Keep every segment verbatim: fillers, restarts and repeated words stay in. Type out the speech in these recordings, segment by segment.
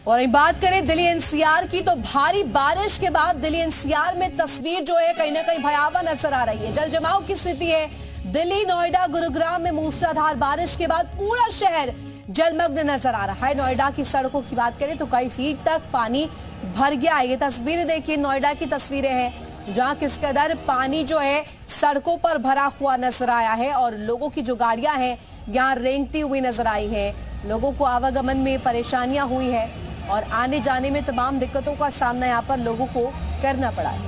और एक बात करें दिल्ली एनसीआर की, तो भारी बारिश के बाद दिल्ली एनसीआर में तस्वीर जो है कहीं ना कहीं भयावह नजर आ रही है। जल जमाव की स्थिति है। दिल्ली, नोएडा, गुरुग्राम में मूसलाधार बारिश के बाद पूरा शहर जलमग्न नजर आ रहा है। नोएडा की सड़कों की बात करें तो कई फीट तक पानी भर गया है। ये तस्वीरें देखिए, नोएडा की तस्वीरें हैं जहां किस कदर पानी जो है सड़कों पर भरा हुआ नजर आया है और लोगों की जो गाड़ियां हैं यहाँ रेंगती हुई नजर आई है। लोगों को आवागमन में परेशानियां हुई है और आने जाने में तमाम दिक्कतों का सामना यहाँ पर लोगों को करना पड़ा है।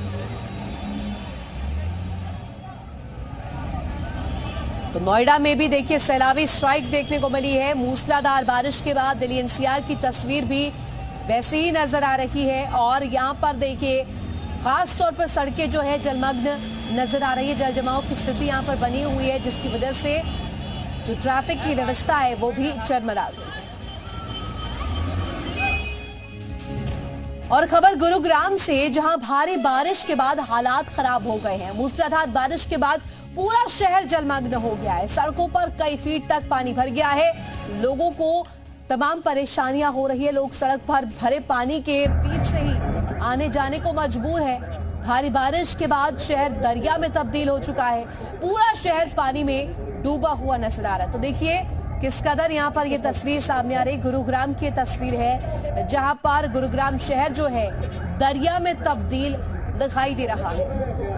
तो नोएडा में भी देखिए सैलाबी स्ट्राइक देखने को मिली है। मूसलाधार बारिश के बाद दिल्ली एनसीआर की तस्वीर भी वैसी ही नजर आ रही है और यहाँ पर देखिए खास तौर पर सड़कें जो है जलमग्न नजर आ रही है। जल जमाव की स्थिति यहाँ पर बनी हुई है जिसकी वजह से जो ट्रैफिक की व्यवस्था है वो भी चरमरा गई। और खबर गुरुग्राम से, जहां भारी बारिश के बाद हालात खराब हो गए हैं। मूसलाधार बारिश के बाद पूरा शहर जलमग्न हो गया है। सड़कों पर कई फीट तक पानी भर गया है। लोगों को तमाम परेशानियां हो रही है। लोग सड़क पर भरे पानी के बीच से ही आने जाने को मजबूर है। भारी बारिश के बाद शहर दरिया में तब्दील हो चुका है। पूरा शहर पानी में डूबा हुआ नजर आ रहा है। तो देखिए किस कदर यहाँ पर ये तस्वीर सामने आ रही। गुरुग्राम की तस्वीर है जहां पर गुरुग्राम शहर जो है दरिया में तब्दील दिखाई दे रहा है।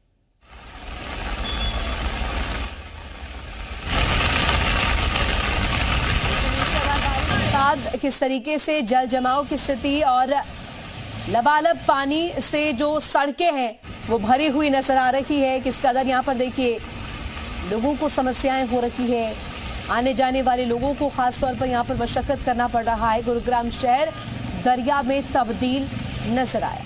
किस तरीके से जल जमाव की स्थिति और लबालब पानी से जो सड़कें हैं वो भरी हुई नजर आ रही है। किस कदर यहाँ पर देखिए लोगों को समस्याएं हो रही है। आने जाने वाले लोगों को खास तौर पर यहाँ पर मशक्कत करना पड़ रहा है। गुरुग्राम शहर दरिया में तब्दील नजर आया।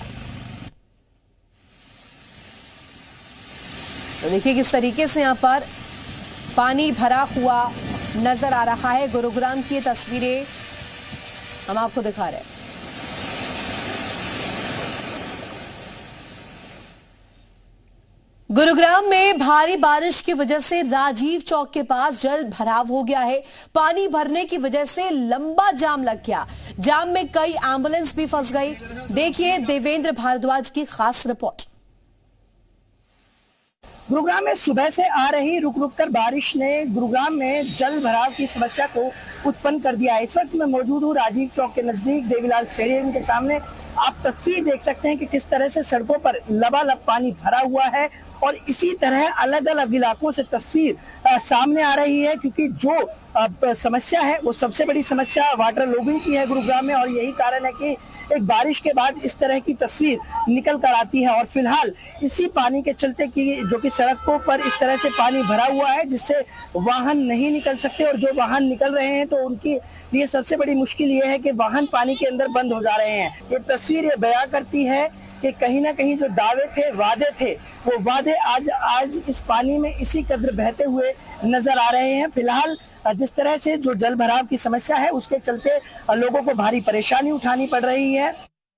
तो देखिए किस तरीके से यहाँ पर पानी भरा हुआ नजर आ रहा है। गुरुग्राम की तस्वीरें हम आपको दिखा रहे हैं। गुरुग्राम में भारी बारिश की वजह से राजीव चौक के पास जल भराव हो गया है। पानी भरने की वजह से लंबा जाम लग गया। जाम में कई एम्बुलेंस भी फंस गई। देखिए देवेंद्र भारद्वाज की खास रिपोर्ट। गुरुग्राम में सुबह से आ रही रुक रुक कर बारिश ने गुरुग्राम में जल भराव की समस्या को उत्पन्न कर दिया है। इस वक्त मैं मौजूद हूँ राजीव चौक के नजदीक देवीलाल स्टेडियम के सामने। आप तस्वीर देख सकते हैं कि किस तरह से सड़कों पर लबालब पानी भरा हुआ है और इसी तरह अलग अलग इलाकों से तस्वीर आ, सामने आ रही है क्योंकि जो अब समस्या है वो सबसे बड़ी समस्या वाटर लॉगिंग की है गुरुग्राम में और यही कारण है कि एक बारिश के बाद इस तरह की तस्वीर निकल कर आती है। और फिलहाल इसी पानी के चलते की जो कि सड़कों पर इस तरह से पानी भरा हुआ है जिससे वाहन नहीं निकल सकते और जो वाहन निकल रहे हैं तो उनकी लिए सबसे बड़ी मुश्किल ये है कि वाहन पानी के अंदर बंद हो जा रहे हैं। ये तस्वीर ये बयां करती है कि कहीं ना कहीं जो दावे थे, वादे थे, वो वादे आज आज इस पानी में इसी कदर बहते हुए नजर आ रहे हैं। फिलहाल जिस तरह से जो जल भराव की समस्या है उसके चलते लोगों को भारी परेशानी उठानी पड़ रही है।